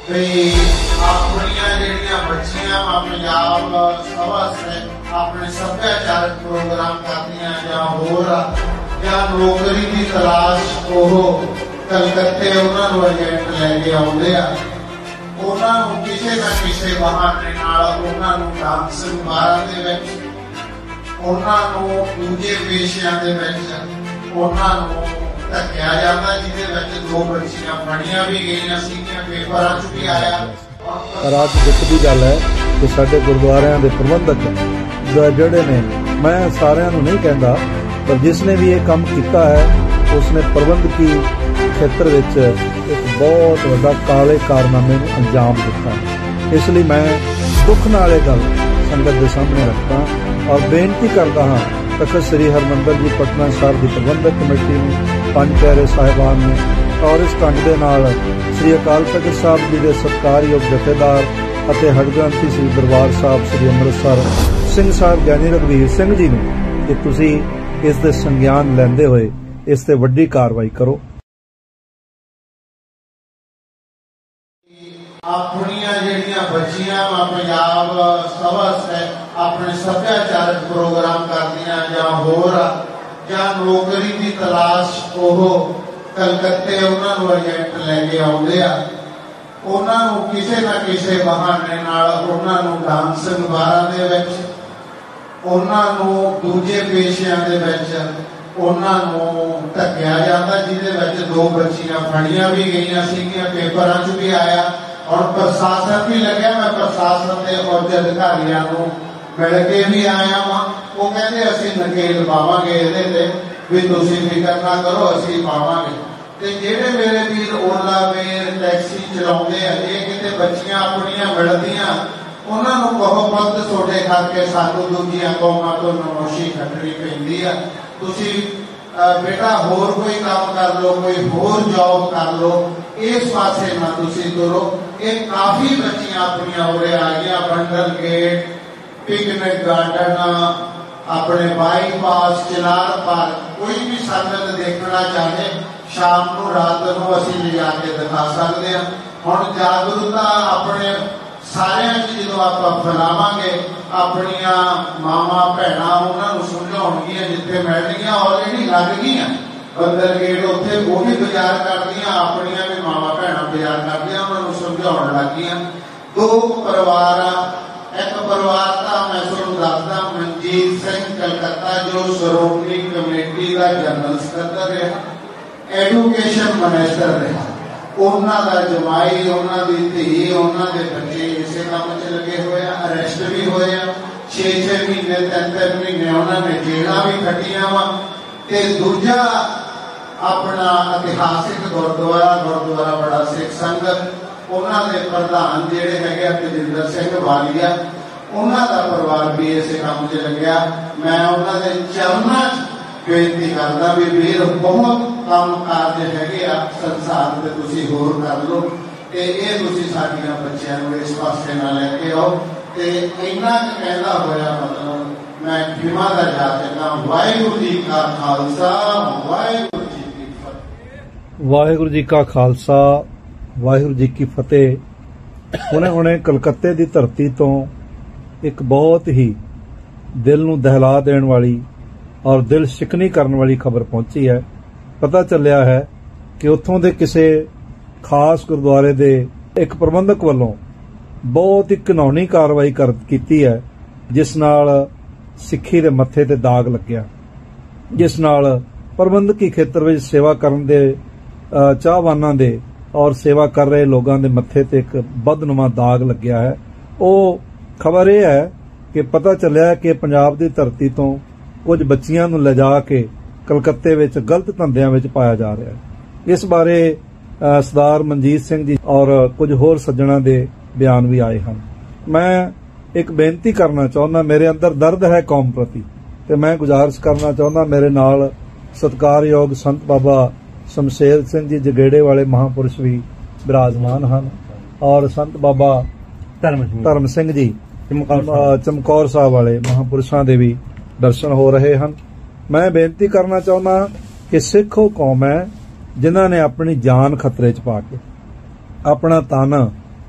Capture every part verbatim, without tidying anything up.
ਵੀ ਆਪਣੀਆਂ ਜਿਹੜੀਆਂ ਬੱਚੀਆਂ ਪੰਜਾਬ ਸਭਾ ਸੇ ਆਪਣੇ ਸੱਭਿਆਚਾਰਕ ਪ੍ਰੋਗਰਾਮ ਕਰਦੀਆਂ ਜਾਂ ਹੋਰ ਜਾਂ ਨੌਕਰੀ ਦੀ ਤਲਾਸ਼ ਉਹ ਕਲਕੱਤੇ ਉਹਨਾਂ ਨੂੰ ਏਜੰਟ ਲੈ ਕੇ ਆਉਂਦੇ ਆ। ਉਹਨਾਂ ਨੂੰ ਕਿਸੇ ਨਾ ਕਿਸੇ ਬਹਾਨੇ ਨਾਲ ਉਹਨਾਂ ਨੂੰ ਡਾਂਸ ਮੁਬਾਰਕ ਦੇ ਵਿੱਚ, ਉਹਨਾਂ ਨੂੰ ਦੂਜੇ ਪੇਸ਼ਿਆਂ ਦੇ ਵਿੱਚ ਉਹਨਾਂ ਨੂੰ ਧੱਕਿਆ ਜਾਂਦਾ, ਜਿਹਦੇ ਵਿੱਚ ਦੋ ਬੱਚੀਆਂ ਫੜੀਆਂ ਵੀ ਗਈਆਂ ਸੀਗੀਆਂ, ਪੇਪਰਾਂ 'ਚ ਵੀ ਆਇਆ। ਪਰ ਅੱਜ ਦੁੱਖ ਦੀ ਗੱਲ ਹੈ ਕਿ ਸਾਡੇ ਗੁਰਦੁਆਰਿਆਂ ਦੇ ਪ੍ਰਬੰਧਕ ਜਿਹੜੇ ਨੇ, ਮੈਂ ਸਾਰਿਆਂ ਨੂੰ ਨਹੀਂ ਕਹਿੰਦਾ, ਪਰ ਜਿਸ ਨੇ ਵੀ ਇਹ ਕੰਮ ਕੀਤਾ ਹੈ ਉਸਨੇ ਪ੍ਰਬੰਧਕੀ ਖੇਤਰ ਵਿੱਚ ਇੱਕ ਬਹੁਤ ਵੱਡਾ ਕਾਲੇ ਕਾਰਨਾਮੇ ਨੂੰ ਅੰਜਾਮ ਦਿੱਤਾ ਹੈ। ਇਸ ਲਈ ਮੈਂ ਦੁੱਖ ਨਾਲ ਇਹ ਗੱਲ ਸੰਗਤ ਦੇ ਸਾਹਮਣੇ ਰੱਖਦਾ ਔਰ ਬੇਨਤੀ ਕਰਦਾ ਹਾਂ ਤਖਤ ਸ੍ਰੀ ਹਰਿਮੰਦਰ ਜੀ ਪਟਨਾ ਸਾਹਿਬ ਦੀ ਪ੍ਰਬੰਧਕ ਕਮੇਟੀ ਨੂੰ, ਪੰਜ ਪਿਆਰੇ ਸਾਹਿਬਾਨ ਨੂੰ ਔਰ ਇਸ ਢੰਗ ਦੇ ਨਾਲ ਸ੍ਰੀ ਅਕਾਲ ਤਖਤ ਸਾਹਿਬ ਜੀ ਦੇ ਸਤਿਕਾਰਯੋਗ ਜਥੇਦਾਰ ਅਤੇ ਹਰਗ੍ਰੰਥੀ ਸ੍ਰੀ ਦਰਬਾਰ ਸਾਹਿਬ ਸ੍ਰੀ ਅੰਮ੍ਰਿਤਸਰ ਸਿੰਘ ਸਾਹਿਬ ਗਿਆਨੀ ਰਘਵੀਰ ਸਿੰਘ ਜੀ ਨੂੰ ਕਿ ਤੁਸੀਂ ਇਸ ਦੇ ਸੰਗਿਆਨ ਲੈਂਦੇ ਹੋਏ ਇਸ ਤੇ ਵੱਡੀ ਕਾਰਵਾਈ ਕਰੋ। ਆਪਣੀਆਂ ਜਿਹੜੀਆਂ ਬੱਚੀਆਂ ਪੰਜਾਬ ਸਭਾ ਸੇ ਆਪਣੇ ਸੱਭਿਆਚਾਰਕ ਪ੍ਰੋਗਰਾਮ ਕਰਦੀਆਂ ਜਾਂ ਹੋਰ ਜਾਂ ਨੌਕਰੀ ਦੀ ਤਲਾਸ਼ ਉਹ ਕਲਕੱਤੇ ਉਹਨਾਂ ਨੂੰ ਏਜੰਟ ਲੈ ਕੇ ਆਉਂਦੇ ਆ। ਉਹਨਾਂ ਨੂੰ ਕਿਸੇ ਨਾ ਕਿਸੇ ਬਹਾਨੇ ਨਾਲ ਉਹਨਾਂ ਨੂੰ ਡਾਂਸ ਮੁਬਾਰਕਾਂ ਦੇ ਵਿੱਚ, ਉਹਨਾਂ ਨੂੰ ਦੂਜੇ ਪੇਸ਼ਿਆਂ ਦੇ ਵਿੱਚ ਉਹਨਾਂ ਨੂੰ ਧੱਕਿਆ ਜਾਂਦਾ, ਜਿਹਦੇ ਵਿੱਚ ਦੋ ਬੱਚੀਆਂ ਫੜੀਆਂ ਵੀ ਗਈਆਂ ਸੀਗੀਆਂ, ਪੇਪਰਾਂ 'ਚ ਵੀ ਆਇਆ। ਔਰ ਪ੍ਰਸ਼ਾਸਨ ਵੀ ਲੱਗਿਆ, ਮੈਂ ਪ੍ਰਸ਼ਾਸਨ ਦੇ ਉੱਚ ਅਧਿਕਾਰੀਆਂ ਨੂੰ ਮਿਲ ਕੇ ਵੀ ਆਇਆ ਵਾਂ। ਉਹ ਕਹਿੰਦੇ ਅਸੀਂ ਨਕੇਲ ਪਾਵਾਂਗੇ ਇਹਦੇ ਤੇ, ਵੀ ਤੁਸੀਂ ਫਿਕਰ ਨਾ ਕਰੋ, ਅਸੀਂ ਪਾਵਾਂਗੇ। ਤੇ ਜਿਹੜੇ ਮੇਰੇ ਵੀਰ ਓਲਾ ਵੇਰ ਟੈਕਸੀ ਚਲਾਉਂਦੇ ਆ, ਇਹ ਕਿਤੇ ਬੱਚੀਆਂ ਆਪਣੀਆਂ ਮਿਲਦੀਆਂ, ਉਹਨਾਂ ਨੂੰ ਕਹੋ ਪੁੱਤ ਤੁਹਾਡੇ ਕਰਕੇ ਸਾਨੂੰ ਦੂਜੀਆਂ ਕੌਮਾਂ ਤੋਂ ਨਮੋਸ਼ੀ ਕੱਢਣੀ ਪੈਂਦੀ ਆ, ਤੁਸੀਂ ਬੇਟਾ ਹੋਰ ਕੋਈ ਕੰਮ ਕਰ ਲਓ, ਕੋਈ ਹੋਰ ਜੌਬ ਕਰ ਲਓ, ਇਸ ਪਾਸੇ ਨਾ ਤੁਸੀਂ ਤੁਰੋ। ਇਹ ਕਾਫੀ ਬੱਚੀਆਂ ਆਪਣੀਆਂ ਉਰੇ ਆ ਗਈਆਂ, ਬੰਡਲ ਗੇਟ, ਪਿਕਨਿਕ ਗਾਰਡਨ, ਆਪਣੇ ਬਾਈਪਾਸ, ਚਨਾਰ ਪਾਰਕ, ਕੋਈ ਵੀ ਸੰਗਤ ਦੇਖਣਾ ਚਾਹੇ ਸ਼ਾਮ ਨੂੰ ਰਾਤ ਨੂੰ ਅਸੀਂ ਲਿਜਾ ਕੇ ਦਿਖਾ ਸਕਦੇ ਹਾਂ। ਹੁਣ ਜਾਗਰੂਕਤਾ ਆਪਣੇ ਸਾਰਿਆਂ 'ਚ ਜਦੋਂ ਆਪਾਂ ਫੈਲਾਵਾਂਗੇ, ਆਪਣੀਆਂ ਮਾਵਾਂ ਭੈਣਾਂ ਉਹਨਾਂ ਨੂੰ ਸਮਝਾਉਣਗੀਆਂ, ਜਿੱਥੇ ਮਿਲਣਗੀਆਂ ਆਲਰੇਡੀ ਲੱਗ ਗਈਆਂ ਬੰਦਰ ਗੇਟ, ਉੱਥੇ ਉਹ ਵੀ ਬਾਜ਼ਾਰ ਕਰਦੀਆਂ, ਆਪਣੀਆਂ ਵੀ ਮਾਵਾਂ ਭੈਣਾਂ ਬਾਜ਼ਾਰ ਕਰਦੀਆਂ, ਉਹਨਾਂ ਨੂੰ ਸਮਝਾਉਣ ਲੱਗ ਗਈਆਂ। ਦੋ ਪਰਿਵਾਰ ਆ, ਇੱਕ ਪਰਿਵਾਰ ਤਾਂ ਮੈਂ ਤੁਹਾਨੂੰ ਦੱਸਦਾ, ਮਨਜੀਤ ਸਿੰਘ ਕਲਕੱਤਾ ਜੋ ਸ਼੍ਰੋਮਣੀ ਕਮੇਟੀ ਦਾ ਜਨਰਲ ਸਕੱਤਰ ਰਿਹਾ, ਐਜੂਕੇਸ਼ਨ ਮਿਨਿਸਟਰ ਰਿਹਾ, ਉਹਨਾਂ ਦਾ ਜਮਾਈ, ਉਹਨਾਂ ਦੀ ਧੀ, ਉਹਨਾਂ ਦੇ ਬੱਚੇ ਇਸੇ ਕੰਮ 'ਚ ਲੱਗੇ ਹੋਏ ਆ, ਅਰੈਸਟ ਵੀ ਹੋਏ ਆ, ਛੇ ਛੇ ਮਹੀਨੇ ਤਿੰਨ ਤਿੰਨ ਮਹੀਨੇ ਉਹਨਾਂ ਨੇ ਜੇਲ੍ਹਾਂ ਵੀ ਕੱਟੀਆਂ ਵਾ। ਤੇ ਦੂਜਾ ਆਪਣਾ ਇਤਿਹਾਸਿਕ ਗੁਰਦੁਆਰਾ ਗੁਰਦੁਆਰਾ ਬੜਾ ਸਿੱਖ ਸੰਗਤ, ਉਹਨਾਂ ਦੇ ਪ੍ਰਧਾਨ ਜਿਹੜੇ ਹੈਗੇ ਆ ਤੇਜਿੰਦਰ ਸਿੰਘ ਵਾਲੀਆ, ਉਹਨਾਂ ਦਾ ਪਰਿਵਾਰ ਵੀ ਇਸੇ ਕੰਮ 'ਚ ਲੱਗਿਆ। ਮੈਂ ਉਹਨਾਂ ਦੇ ਚਰਨਾਂ 'ਚ ਬੇਨਤੀ ਕਰਦਾ ਵੀ ਵੀਰ ਬਹੁਤ ਕੰਮ ਕਾਰਜ ਹੈਗੇ ਆ ਸੰਸਾਰ ਤੇ, ਤੁਸੀਂ ਹੋਰ ਕਰ ਲਓ ਤੇ ਇਹ ਤੁਸੀਂ ਸਾਡੀਆਂ ਬੱਚਿਆਂ ਨੂੰ ਇਸ ਪਾਸੇ ਨਾਲ ਲੈ ਕੇ ਆਓ। ਤੇ ਇੰਨਾ ਕੁ ਕਹਿੰਦਾ ਹੋਇਆ ਮਤਲਬ ਮੈਂ ਖਿਮਾ ਦਾ ਜਾ ਚੱਲਾਂ। ਵਾਹਿਗੁਰੂ ਜੀ ਕਾ ਖਾਲਸਾ, ਵਾਹਿਗੁਰੂ ਜੀ ਕੀ ਫਤਿਹ। ਵਾਹਿਗੁਰੂ ਜੀ ਕਾ ਖਾਲਸਾ, ਵਾਹਿਗੁਰੂ ਜੀ ਕੀ ਫਤਿਹ। ਹੁਣੇ ਹੁਣੇ ਕਲਕੱਤੇ ਦੀ ਧਰਤੀ ਤੋਂ ਇੱਕ ਬਹੁਤ ਹੀ ਦਿਲ ਨੂੰ ਦਹਿਲਾ ਦੇਣ ਵਾਲੀ ਔਰ ਦਿਲ ਸ਼ਿਕਨੀ ਕਰਨ ਵਾਲੀ ਖਬਰ ਪਹੁੰਚੀ ਹੈ। ਪਤਾ ਚੱਲਿਆ ਹੈ ਕਿ ਉੱਥੋਂ ਦੇ ਕਿਸੇ ਖਾਸ ਗੁਰਦੁਆਰੇ ਦੇ ਇੱਕ ਪ੍ਰਬੰਧਕ ਵੱਲੋਂ ਬਹੁਤ ਹੀ ਘਿਨੌਣੀ ਕਾਰਵਾਈ ਕਰ ਕੀਤੀ ਹੈ, ਜਿਸ ਨਾਲ ਸਿੱਖੀ ਦੇ ਮੱਥੇ ਤੇ ਦਾਗ ਲੱਗਿਆ, ਜਿਸ ਨਾਲ ਪ੍ਰਬੰਧਕੀ ਖੇਤਰ ਵਿੱਚ ਸੇਵਾ ਕਰਨ ਦੇ ਚਾਹਵਾਨਾਂ ਦੇ ਔਰ ਸੇਵਾ ਕਰ ਰਹੇ ਲੋਕਾਂ ਦੇ ਮੱਥੇ ਤੇ ਇੱਕ ਬਦਨੁਮਾ ਦਾਗ ਲੱਗਿਆ ਹੈ। ਉਹ ਖਬਰ ਇਹ ਹੈ ਕਿ ਪਤਾ ਚੱਲਿਆ ਕਿ ਪੰਜਾਬ ਦੀ ਧਰਤੀ ਤੋਂ ਕੁਝ ਬੱਚੀਆਂ ਨੂੰ ਲਿਜਾ ਕੇ ਕਲਕੱਤੇ ਵਿੱਚ ਗਲਤ ਧੰਦਿਆਂ ਵਿੱਚ ਪਾਇਆ ਜਾ ਰਿਹਾ ਹੈ। ਇਸ ਬਾਰੇ ਸਰਦਾਰ ਮਨਜੀਤ ਸਿੰਘ ਜੀ ਔਰ ਕੁਝ ਹੋਰ ਸੱਜਣਾਂ ਦੇ ਬਿਆਨ ਵੀ ਆਏ ਹਨ। ਮੈਂ ਇੱਕ ਬੇਨਤੀ ਕਰਨਾ ਚਾਹੁੰਦਾ, ਮੇਰੇ ਅੰਦਰ ਦਰਦ ਹੈ ਕੌਮ ਪ੍ਰਤੀ, ਤੇ ਮੈਂ ਗੁਜ਼ਾਰਿਸ਼ ਕਰਨਾ ਚਾਹੁੰਦਾ, ਮੇਰੇ ਨਾਲ ਸਤਿਕਾਰਯੋਗ ਸੰਤ ਬਾਬਾ ਸ਼ਮਸ਼ੇਰ ਸਿੰਘ ਜੀ ਜਗੇੜੇ ਵਾਲੇ ਮਹਾਂਪੁਰਸ਼ ਵੀ ਬਿਰਾਜਮਾਨ ਹਨ ਔਰ ਸੰਤ ਬਾਬਾ ਧਰਮ ਸਿੰਘ ਜੀ ਚਮਕੌਰ ਸਾਹਿਬ ਵਾਲੇ ਮਹਾਂਪੁਰਸ਼ਾਂ ਦੇ ਵੀ ਦਰਸ਼ਨ ਹੋ ਰਹੇ ਹਨ। ਮੈਂ ਬੇਨਤੀ ਕਰਨਾ ਚਾਹੁੰਦਾ ਕਿ ਸਿੱਖ ਉਹ ਕੌਮ ਹੈ ਜਿਨ੍ਹਾਂ ਨੇ ਆਪਣੀ ਜਾਨ ਖਤਰੇ 'ਚ ਪਾ ਕੇ, ਆਪਣਾ ਤਨ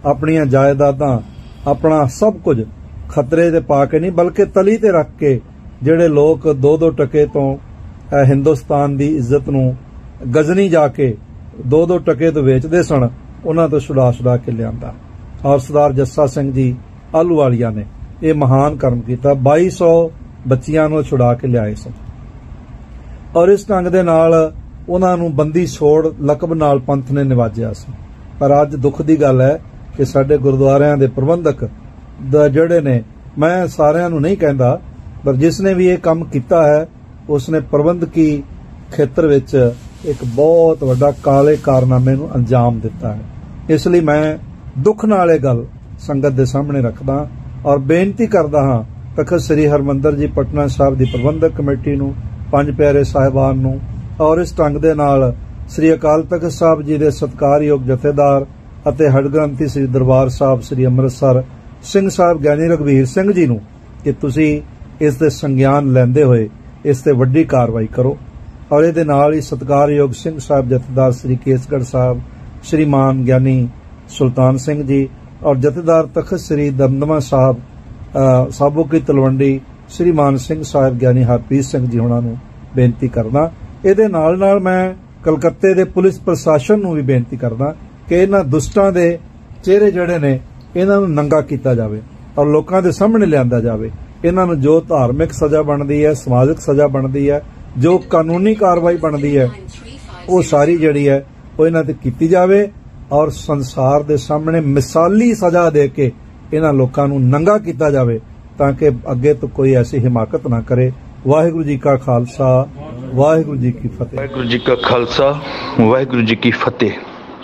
ਆਪਣੀਆਂ ਜਾਇਦਾਦਾਂ अपना सब कुछ खतरे ते पा के नहीं बल्कि तली ते रख के जिहड़े लोग दो दो टके तो हिंदुस्तान की इज्जत नूं गजनी जाके दो दो टके तो वेचते सन उन्हां तो छुड़ा छुड़ा के लियांदा। और सरदार जस्सा सिंह जी आलूवालिया ने यह महान कर्म किया, बाई सौ बच्चियां नूं छुड़ा के लियाए सन और इस ढंग दे नाल उन्हां नूं बंदी छोड़ लकब नाल पंथ ने निवाजिया सी। पर अज दुख की गल है कि साडे गुरुद्वारियां दे प्रबंधक जिहड़े ने, मैं सारियां नूं नहीं कहंदा, पर जिसने भी ये काम किया है उसने प्रबंधकी खेत्र विच एक बहुत वड्डा काले कारनामे नूं अंजाम दिता है। इसलिए मैं दुख नाल इह गल संगत दे सामने रखदा और बेनती करदा हां तखत श्री हरमंदर जी पटना साहिब दी प्रबंधक कमेटी नूं, पंज प्यारे साहिबान नूं और इस ढंग दे नाल श्री अकाल तखत साहिब जी दे सत्कारयोग जथेदार ਅਤੇ ਹੜਗ੍ਰੰਥੀ श्री दरबार साहब श्री ਅੰਮ੍ਰਿਤਸਰ ਸਿੰਘ ਸਾਹਿਬ ਗਿਆਨੀ ਰਘਵੀਰ ਸਿੰਘ ਜੀ ਨੂੰ ਕਿ ਤੁਸੀਂ ਇਸ ਦੇ ਸੰਗਿਆਨ ਲੈਂਦੇ ਹੋਏ ਇਸ ਤੇ ਵੱਡੀ ਕਾਰਵਾਈ ਕਰੋ। ਔਰ ਇਹਦੇ ਨਾਲ ਹੀ ਸਤਿਕਾਰਯੋਗ ਸਿੰਘ ਸਾਹਿਬ ਜਥੇਦਾਰ श्री ਕੇਸਗੜ੍ਹ ਸਾਹਿਬ श्रीमान ਗਿਆਨੀ ਸੁਲਤਾਨ ਸਿੰਘ ਜੀ ਔਰ ਜਥੇਦਾਰ ਤਖਤ श्री ਦਮਦਮਾ ਸਾਹਿਬ ਸਾਬੋ ਕੀ ਤਲਵੰਡੀ श्रीमान ਸਿੰਘ ਸਾਹਿਬ ਗਿਆਨੀ ਹਰਪ੍ਰੀਤ ਸਿੰਘ ਜੀ ਉਹਨਾਂ ਨੂੰ ਬੇਨਤੀ ਕਰਦਾ। ਇਹਦੇ ਨਾਲ ਨਾਲ ਮੈਂ ਕਲਕੱਤੇ ਦੇ ਪੁਲਿਸ ਪ੍ਰਸ਼ਾਸਨ ਨੂੰ ਵੀ ਬੇਨਤੀ ਕਰਦਾ कि इन्हां दुष्टां दे चेहरे जिहड़े ने इन्हां नूं नंगा कीता जावे और लोकां दे सामने लिआंदा जावे। इन्हां नूं जो धार्मिक सज़ा बनदी है, समाजिक सज़ा बनदी है, जो कानूनी कार्रवाई बनदी है, वो सारी जिहड़ी है वो इन्हां ते कीती जावे और संसार दे सामने मिसाली सज़ा दे के इन्हां लोकां नूं नंगा कीता जावे ताकि अगे तो कोई ऐसी हिमाकत ना करे। वाहिगुरू जी का खालसा, वाहिगुरू जी की फतेह। वाहिगुरू जी का खालसा, वाहिगुरू जी की फतेह।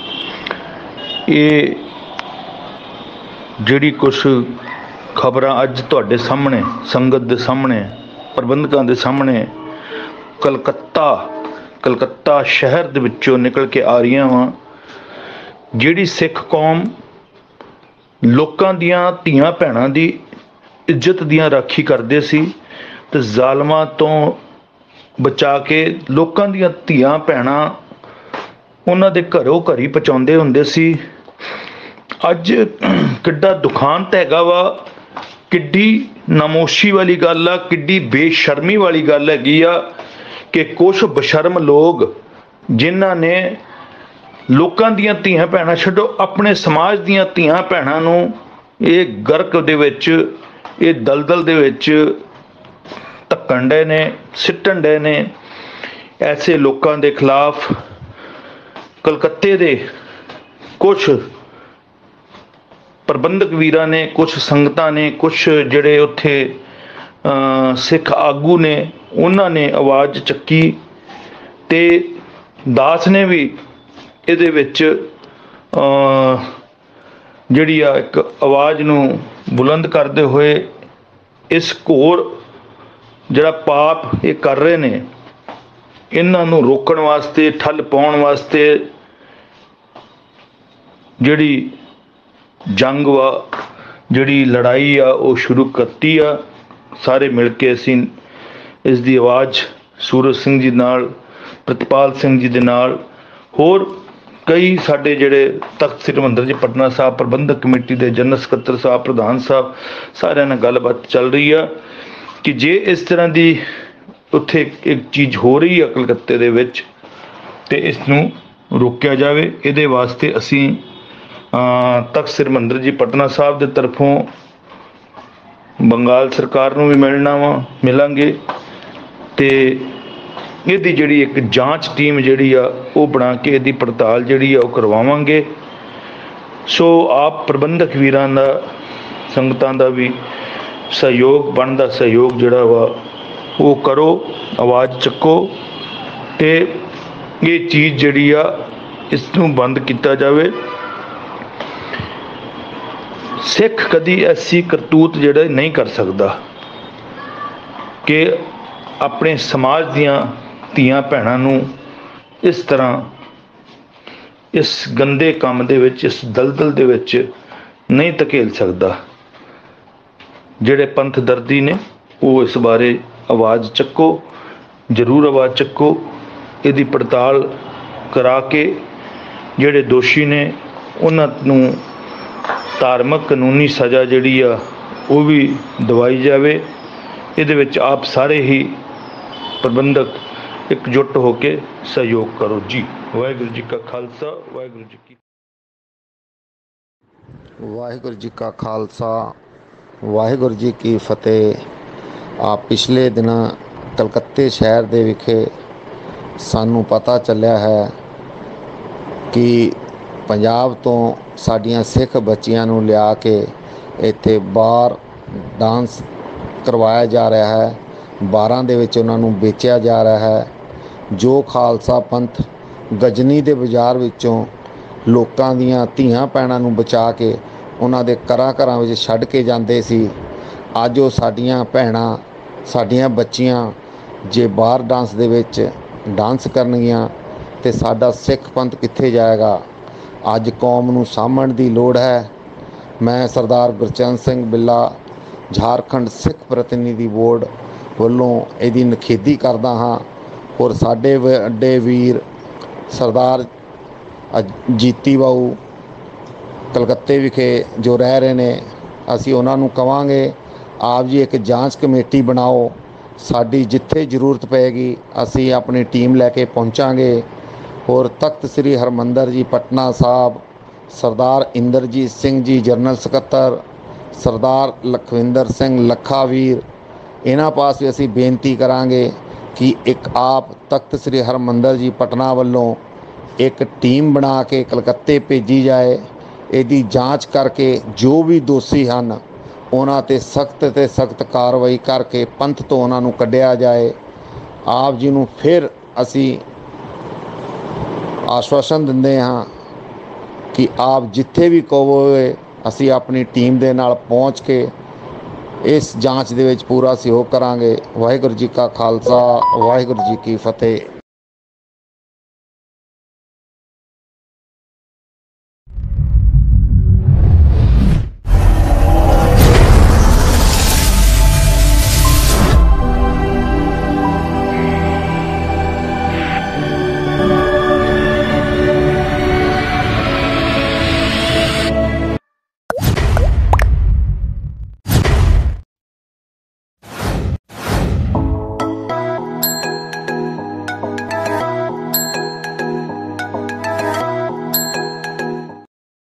ਇਹ ਜਿਹੜੀ ਕੁਛ ਖਬਰਾਂ ਅੱਜ ਤੁਹਾਡੇ ਸਾਹਮਣੇ, ਸੰਗਤ ਦੇ ਸਾਹਮਣੇ, ਪ੍ਰਬੰਧਕਾਂ ਦੇ ਸਾਹਮਣੇ ਕਲਕੱਤਾ ਕਲਕੱਤਾ ਸ਼ਹਿਰ ਦੇ ਵਿੱਚੋਂ ਨਿਕਲ ਕੇ ਆ ਰਹੀਆਂ ਵਾ, ਜਿਹੜੀ ਸਿੱਖ ਕੌਮ ਲੋਕਾਂ ਦੀਆਂ ਧੀਆਂ ਭੈਣਾਂ ਦੀ ਇੱਜ਼ਤ ਦੀਆਂ ਰਾਖੀ ਕਰਦੇ ਸੀ ਤੇ ਜ਼ਾਲਮਾਂ ਤੋਂ ਬਚਾ ਕੇ ਲੋਕਾਂ ਦੀਆਂ ਧੀਆਂ ਭੈਣਾਂ ਉਹਨਾਂ ਦੇ ਘਰੋਂ ਘਰੀ ਪਹੁੰਚਾਉਂਦੇ ਹੁੰਦੇ ਸੀ। ਅੱਜ ਕਿੱਡਾ ਦੁਖਾਂਤ ਹੈਗਾ ਵਾ, ਕਿੱਡੀ ਨਾਮੋਸ਼ੀ ਵਾਲੀ ਗੱਲ ਆ, ਕਿੱਡੀ ਬੇਸ਼ਰਮੀ ਵਾਲੀ ਗੱਲ ਹੈਗੀ ਆ ਕਿ ਕੁਛ ਬਸ਼ਰਮ ਲੋਕ ਜਿਨ੍ਹਾਂ ਨੇ ਲੋਕਾਂ ਦੀਆਂ ਧੀਆਂ ਭੈਣਾਂ ਛੱਡੋ ਆਪਣੇ ਸਮਾਜ ਦੀਆਂ ਧੀਆਂ ਭੈਣਾਂ ਨੂੰ ਇਹ ਗਰਕ ਦੇ ਵਿੱਚ, ਇਹ ਦਲਦਲ ਦੇ ਵਿੱਚ ਧੱਕਣ ਡੇ ਨੇ, ਸਿੱਟਣ ਡੇ ਨੇ। ਐਸੇ ਲੋਕਾਂ ਦੇ ਖਿਲਾਫ कलकत्ते दे कुछ प्रबंधक वीरां ने, कुछ संगतां ने, कुछ जिहड़े उत्थे सिख आगू ने उन्हां ने आवाज़ चुकी ते दास ने भी इहदे विच जिहड़ी आ एक आवाज़ नूं बुलंद करदे होए इस घोर जिहड़ा पाप ये कर रहे ने इन्हां नूं रोकण वास्ते, ठल पाउण वास्ते जिहड़ी जंग वा, जिहड़ी लड़ाई आ वो शुरू करती आ। सारे मिल के असीं इस दी आवाज़ सूरज सिंह जी नाल, प्रतपाल सिंह जी दे नाल, होर कई साडे जिहड़े तख्त श्री हरमंदर जी पटना साहब प्रबंधक कमेटी दे जनरल सकत्तर साहब, प्रधान साहब, सारिआं नाल गलबात चल रही आ कि जे इस तरह की उत्थे एक चीज़ हो रही है कलकत्ते दे विच ते इस नूं रोकिया जाए। इहदे वास्ते असीं तख्त श्री हरमंदर जी पटना साहब दे तरफों बंगाल सरकार नूं भी मिलना वा, मिलांगे ते इहदी जिहड़ी एक जांच टीम जिहड़ी आ वो बना के इहदी पड़ताल जिहड़ी आ वो करवावांगे। सो आप प्रबंधक वीरां दा, संगतां दा भी सहयोग बनदा सहयोग जिहड़ा वा वो करो, आवाज़ चुको ते ये चीज़ जिहड़ी आ इस नूं बंद किया जाए। सिख कदी ऐसी करतूत जिहड़ा नहीं कर सकता कि अपने समाज दियां धीआं भैणां नूं इस तरह इस गंदे काम दे विच, इस दलदल दे विच नहीं धकेल सकता। जिहड़े पंथ दर्दी ने वो इस बारे आवाज़ चुको, जरूर आवाज़ चुको, इहदी पड़ताल करा के जिहड़े दोषी ने उन्हां नूं ਧਾਰਮਿਕ ਕਾਨੂੰਨੀ ਸਜ਼ਾ ਜਿਹੜੀ ਆ ਉਹ ਵੀ ਦਵਾਈ ਜਾਵੇ। ਇਹਦੇ ਵਿੱਚ ਆਪ ਸਾਰੇ ਹੀ ਪ੍ਰਬੰਧਕ ਇਕਜੁੱਟ ਹੋ ਕੇ ਸਹਿਯੋਗ ਕਰੋ ਜੀ। ਵਾਹਿਗੁਰੂ ਜੀ ਕਾ ਖਾਲਸਾ, ਵਾਹਿਗੁਰੂ ਜੀ ਕੀ ਵਾਹਿਗੁਰੂ ਜੀ ਕਾ ਖਾਲਸਾ, ਵਾਹਿਗੁਰੂ ਜੀ ਕੀ ਫਤਿਹ। ਆ ਪਿਛਲੇ ਦਿਨਾਂ ਕਲਕੱਤੇ ਸ਼ਹਿਰ ਦੇ ਵਿਖੇ ਸਾਨੂੰ ਪਤਾ ਚੱਲਿਆ ਹੈ ਕਿ ਪੰਜਾਬ ਤੋਂ ਸਾਡੀਆਂ ਸਿੱਖ ਬੱਚੀਆਂ ਨੂੰ ਲਿਆ ਕੇ ਇੱਥੇ ਬਾਰ ਡਾਂਸ ਕਰਵਾਇਆ ਜਾ ਰਿਹਾ ਹੈ। ਬਾਰਾਂ ਦੇ ਵਿੱਚ ਉਹਨਾਂ ਨੂੰ ਵੇਚਿਆ ਜਾ ਰਿਹਾ ਹੈ। ਜੋ ਖਾਲਸਾ ਪੰਥ ਗਜਨੀ ਦੇ ਬਾਜ਼ਾਰ ਵਿੱਚੋਂ ਲੋਕਾਂ ਦੀਆਂ ਧੀਆਂ ਭੈਣਾਂ ਨੂੰ ਬਚਾ ਕੇ ਉਹਨਾਂ ਦੇ ਘਰਾਂ ਘਰਾਂ ਵਿੱਚ ਛੱਡ ਕੇ ਜਾਂਦੇ ਸੀ, ਅੱਜ ਉਹ ਸਾਡੀਆਂ ਭੈਣਾਂ ਸਾਡੀਆਂ ਬੱਚੀਆਂ ਜੇ ਬਾਹਰ ਡਾਂਸ ਦੇ ਵਿੱਚ ਡਾਂਸ ਕਰਨਗੀਆਂ ਤੇ ਸਾਡਾ ਸਿੱਖ ਪੰਥ ਕਿੱਥੇ ਜਾਏਗਾ। ਅੱਜ ਕੌਮ ਨੂੰ ਸਾਂਭਣ ਦੀ ਲੋੜ ਹੈ। ਮੈਂ ਸਰਦਾਰ ਗੁਰਚਰਨ ਸਿੰਘ ਬਿੱਲਾ ਝਾਰਖੰਡ ਸਿੱਖ ਪ੍ਰਤੀਨਿਧੀ ਬੋਰਡ ਵੱਲੋਂ ਇਹਦੀ ਨਿਖੇਧੀ ਕਰਦਾ ਹਾਂ ਔਰ ਸਾਡੇ ਵੱਡੇ ਵੀਰ ਸਰਦਾਰ ਜੀਤੀ ਬਾਊ ਕਲਕੱਤੇ ਵਿਖੇ ਜੋ ਰਹਿ ਰਹੇ ਨੇ, ਅਸੀਂ ਉਹਨਾਂ ਨੂੰ ਕਹਾਂਗੇ ਆਪ ਜੀ ਇੱਕ ਜਾਂਚ ਕਮੇਟੀ ਬਣਾਓ। ਸਾਡੀ ਜਿੱਥੇ ਜ਼ਰੂਰਤ ਪਏਗੀ ਅਸੀਂ ਆਪਣੀ ਟੀਮ ਲੈ ਕੇ ਪਹੁੰਚਾਂਗੇ। ਔਰ ਤਖਤ ਸ੍ਰੀ ਹਰਿਮੰਦਰ ਜੀ ਪਟਨਾ ਸਾਹਿਬ ਸਰਦਾਰ ਇੰਦਰਜੀਤ ਸਿੰਘ ਜੀ ਜਨਰਲ ਸਕੱਤਰ, ਸਰਦਾਰ ਲਖਵਿੰਦਰ ਸਿੰਘ ਲੱਖਾ ਵੀਰ, ਇਹਨਾਂ ਪਾਸ ਵੀ ਅਸੀਂ ਬੇਨਤੀ ਕਰਾਂਗੇ ਕਿ ਇੱਕ ਆਪ ਤਖਤ ਸ੍ਰੀ ਹਰਿਮੰਦਰ ਜੀ ਪਟਨਾ ਵੱਲੋਂ ਇੱਕ ਟੀਮ ਬਣਾ ਕੇ ਕਲਕੱਤੇ ਭੇਜੀ ਜਾਏ। ਇਹਦੀ ਜਾਂਚ ਕਰਕੇ ਜੋ ਵੀ ਦੋਸ਼ੀ ਹਨ ਉਹਨਾਂ 'ਤੇ ਸਖਤ ਤੇ ਸਖਤ ਕਾਰਵਾਈ ਕਰਕੇ ਪੰਥ ਤੋਂ ਉਹਨਾਂ ਨੂੰ ਕੱਢਿਆ ਜਾਏ। ਆਪ ਜੀ ਨੂੰ ਫਿਰ ਅਸੀਂ ਆਸ਼ਵਾਸਨ ਦਿੰਦੇ ਹਾਂ ਕਿ ਆਪ ਜਿੱਥੇ ਵੀ ਕਹੋਗੇ ਅਸੀਂ ਆਪਣੀ ਟੀਮ ਦੇ ਨਾਲ ਪਹੁੰਚ ਕੇ ਇਸ ਜਾਂਚ ਦੇ ਵਿੱਚ ਪੂਰਾ ਸਹਿਯੋਗ ਕਰਾਂਗੇ। ਵਾਹਿਗੁਰੂ ਜੀ ਕਾ ਖਾਲਸਾ, ਵਾਹਿਗੁਰੂ ਜੀ ਕੀ ਫਤਿਹ।